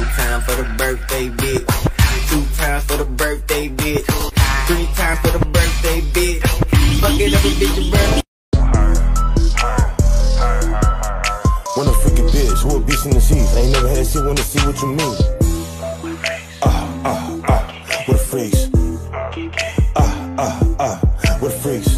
times for the birthday bitch. 2 times for the birthday bitch. 3 times for the birthday bitch. Fuck it up a bitch, bro. Wanna freaky bitch, who a beast in the sheets? I ain't never had shit, wanna see what you mean. What a freaks. What a freaks.